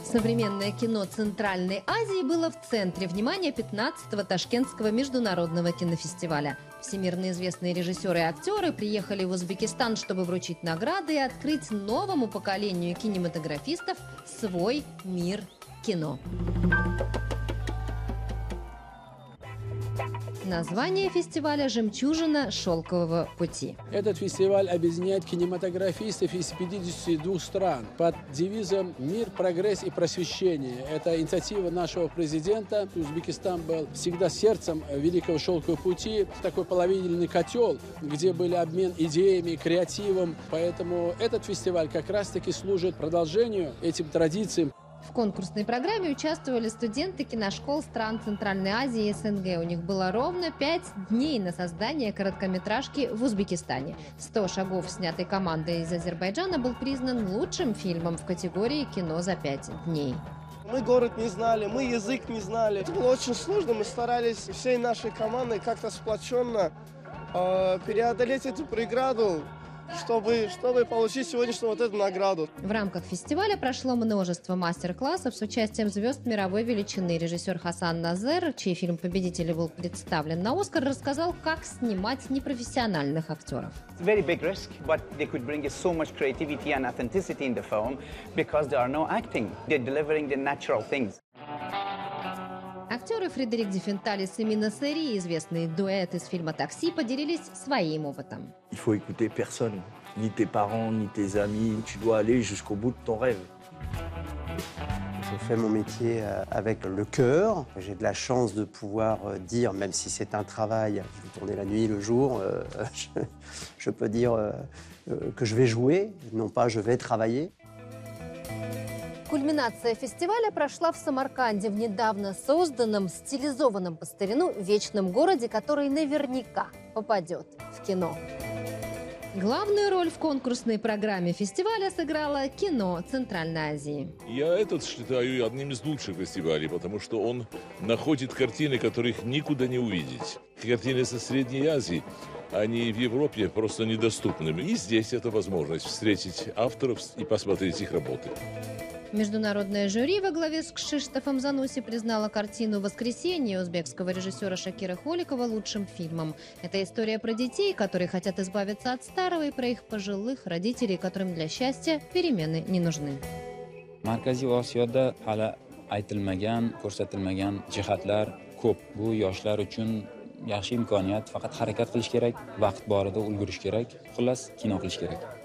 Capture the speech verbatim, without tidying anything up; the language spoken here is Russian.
Современное кино Центральной Азии было в центре внимания пятнадцатого Ташкентского международного кинофестиваля. Всемирно известные режиссеры и актеры приехали в Узбекистан, чтобы вручить награды и открыть новому поколению кинематографистов свой мир кино. Название фестиваля «Жемчужина шелкового пути». Этот фестиваль объединяет кинематографистов из пятидесяти двух стран под девизом «Мир, прогресс и просвещение». Это инициатива нашего президента. Узбекистан был всегда сердцем Великого шелкового пути, такой половинный котел, где был обмен идеями, креативом. Поэтому этот фестиваль как раз-таки служит продолжению этим традициям. В конкурсной программе участвовали студенты киношкол стран Центральной Азии и СНГ. У них было ровно пять дней на создание короткометражки в Узбекистане. «сто шагов», снятый командой из Азербайджана, был признан лучшим фильмом в категории «Кино за пять дней». Мы город не знали, мы язык не знали. Это было очень сложно. Мы старались всей нашей командой как-то сплоченно э, преодолеть эту преграду, Чтобы, чтобы получить сегодняшнюю вот эту награду. В рамках фестиваля прошло множество мастер-классов с участием звезд мировой величины. Режиссер Хасан Назер, чей фильм «Победитель» был представлен на «Оскар», рассказал, как снимать непрофессиональных актеров. Very big risk, but they could bring so much creativity and authenticity in the film because there are no acting. They're delivering the natural things. Актеры Фредерик Диффенталис и Мина Сери, известный дуэт из фильма «Такси», поделились своим опытом. Il faut écouter personne, ni tes parents, ni tes amis. Tu dois aller jusqu'au bout de ton rêve. Je fais mon métier avec le cœur. J'ai de la chance de pouvoir dire, même si c'est un travail, je vais tourner la nuit, le jour, euh, je, je peux dire euh, que je vais jouer, non pas je vais travailler. Кульминация фестиваля прошла в Самарканде, в недавно созданном, стилизованном по старину вечном городе, который наверняка попадет в кино. Главную роль в конкурсной программе фестиваля сыграло кино Центральной Азии. Я этот считаю одним из лучших фестивалей, потому что он находит картины, которых никуда не увидеть. Картины со Средней Азии, они в Европе просто недоступны. И здесь это возможность встретить авторов и посмотреть их работы. Международное жюри во главе с Кшиштофом Зануси признало картину «Воскресенье» узбекского режиссера Шакира Холикова лучшим фильмом. Это история про детей, которые хотят избавиться от старого, и про их пожилых родителей, которым для счастья перемены не нужны. Markaziy Osiyoda hali aytilmagan, ko'rsatilmagan jihatlar ko'p. Bu yoshlar uchun yaxshi imkoniyat. Faqat harakat qilish kerak, vaqt borida ulgurish kerak. Xullas, kino qilish kerak.